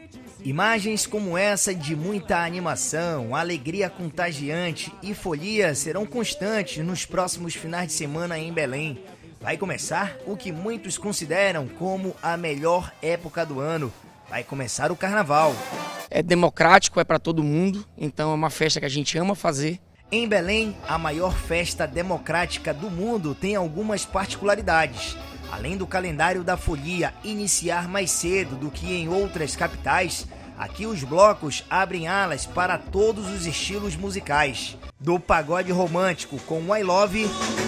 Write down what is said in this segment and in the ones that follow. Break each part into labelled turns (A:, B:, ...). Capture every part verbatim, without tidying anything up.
A: Imagens como essa de muita animação, alegria contagiante e folia serão constantes nos próximos finais de semana em Belém. Vai começar o que muitos consideram como a melhor época do ano. Vai começar o Carnaval.
B: É democrático, é para todo mundo, então é uma festa que a gente ama fazer.
A: Em Belém, a maior festa democrática do mundo tem algumas particularidades. Além do calendário da folia iniciar mais cedo do que em outras capitais, aqui os blocos abrem alas para todos os estilos musicais. Do pagode romântico com o I Love,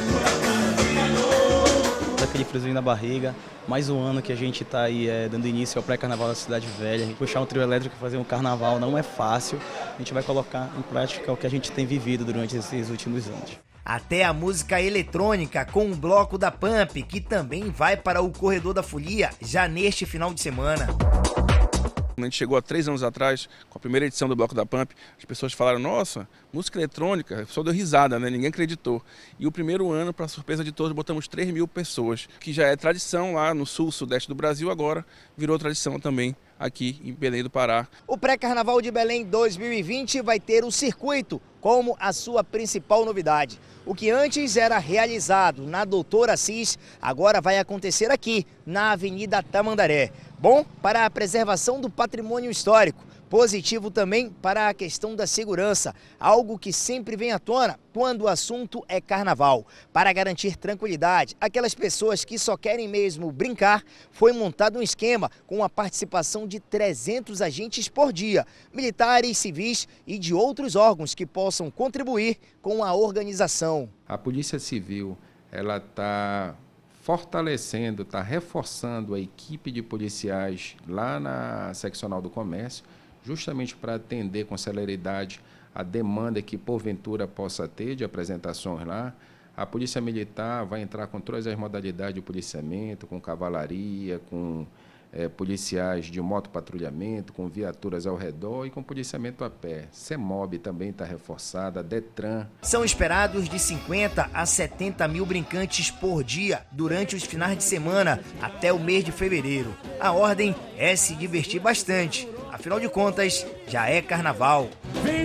C: daquele friozinho na barriga, mais um ano que a gente está aí é, dando início ao pré-carnaval da Cidade Velha. Puxar um trio elétrico e fazer um carnaval não é fácil, a gente vai colocar em prática o que a gente tem vivido durante esses últimos anos.
A: Até a música eletrônica com o bloco da Pump, que também vai para o Corredor da Folia já neste final de semana.
D: Quando a gente chegou há três anos atrás, com a primeira edição do Bloco da Pump, as pessoas falaram, nossa, música eletrônica, só deu risada, né? Ninguém acreditou. E o primeiro ano, para surpresa de todos, botamos três mil pessoas, que já é tradição lá no sul, sudeste do Brasil, agora virou tradição também aqui em Belém do Pará.
A: O pré-carnaval de Belém dois mil e vinte vai ter o circuito como a sua principal novidade. O que antes era realizado na Doutor Assis, agora vai acontecer aqui, na Avenida Tamandaré. Bom para a preservação do patrimônio histórico, positivo também para a questão da segurança, algo que sempre vem à tona quando o assunto é carnaval. Para garantir tranquilidade, aquelas pessoas que só querem mesmo brincar, foi montado um esquema com a participação de trezentos agentes por dia, militares, civis e de outros órgãos que possam contribuir com a organização.
E: A Polícia Civil, ela está fortalecendo, está reforçando a equipe de policiais lá na Seccional do Comércio, justamente para atender com celeridade a demanda que porventura possa ter de apresentações lá. A Polícia Militar vai entrar com todas as modalidades de policiamento, com cavalaria, com é, policiais de motopatrulhamento, com viaturas ao redor e com policiamento a pé. CEMOB também está reforçada, DETRAN.
A: São esperados de cinquenta a setenta mil brincantes por dia durante os finais de semana até o mês de fevereiro. A ordem é se divertir bastante. Afinal de contas, já é carnaval.